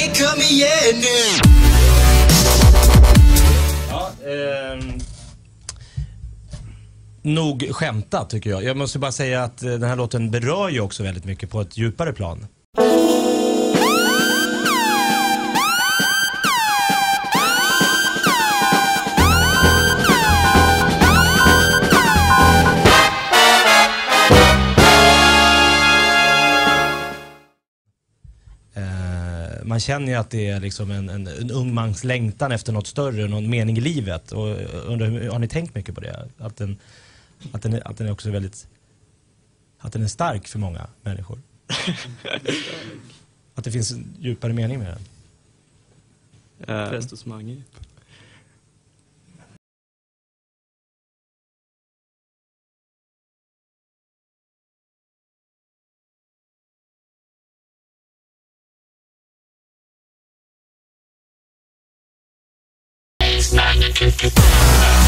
kom igen nu. Ja, nog skämtat tycker jag. Jag måste bara säga att den här låten berör ju också väldigt mycket på ett djupare plan. Man känner ju att det är liksom en ung mans längtan efter något större, någon mening i livet. Och undrar, har ni tänkt mycket på det? Att den är också väldigt... Att den är stark för många människor. Att det finns en djupare mening med den. Präst hos Mange. Snack.